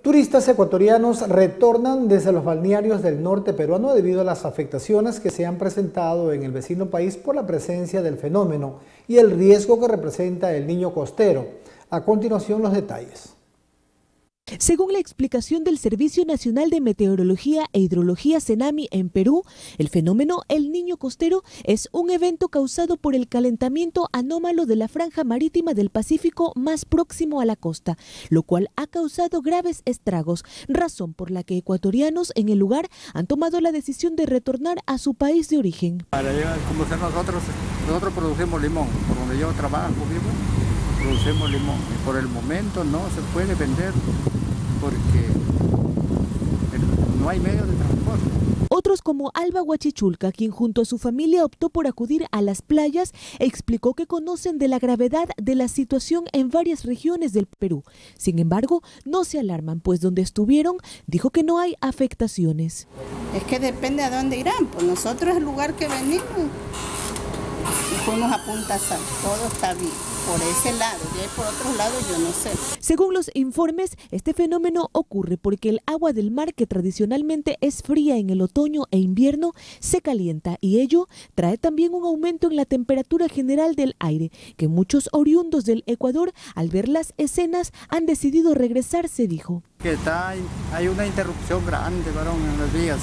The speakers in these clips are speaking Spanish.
Turistas ecuatorianos retornan desde los balnearios del norte peruano debido a las afectaciones que se han presentado en el vecino país por la presencia del fenómeno y el riesgo que representa el niño costero. A continuación, los detalles. Según la explicación del Servicio Nacional de Meteorología e Hidrología CENAMI en Perú, el fenómeno El Niño Costero es un evento causado por el calentamiento anómalo de la franja marítima del Pacífico más próximo a la costa, lo cual ha causado graves estragos, razón por la que ecuatorianos en el lugar han tomado la decisión de retornar a su país de origen. Para llegar, como ser nosotros producimos limón, por donde yo trabajo, producimos limón. Y por el momento no se puede vender porque no hay medio de transporte. Otros como Alba Huachichulca, quien junto a su familia optó por acudir a las playas, explicó que conocen de la gravedad de la situación en varias regiones del Perú. Sin embargo, no se alarman, pues donde estuvieron dijo que no hay afectaciones. Es que depende a dónde irán, pues nosotros el lugar que venimos y fuimos a Punta Sal, todo está bien. Por ese lado, y por otros lados yo no sé. Según los informes, este fenómeno ocurre porque el agua del mar, que tradicionalmente es fría en el otoño e invierno, se calienta y ello trae también un aumento en la temperatura general del aire, que muchos oriundos del Ecuador, al ver las escenas, han decidido regresar, se dijo. Que hay una interrupción grande, varón, en las vías.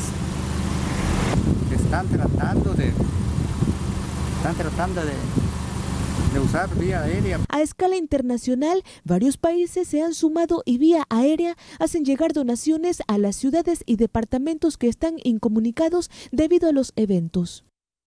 Están tratando de usar vía aérea. A escala internacional, varios países se han sumado y vía aérea hacen llegar donaciones a las ciudades y departamentos que están incomunicados debido a los eventos.